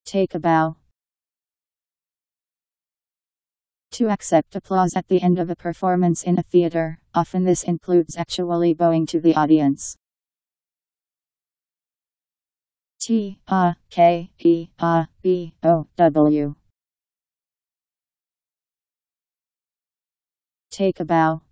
Take a bow. To accept applause at the end of a performance in a theater, often this includes actually bowing to the audience. T-A-K-E-A-B-O-W. Take a bow.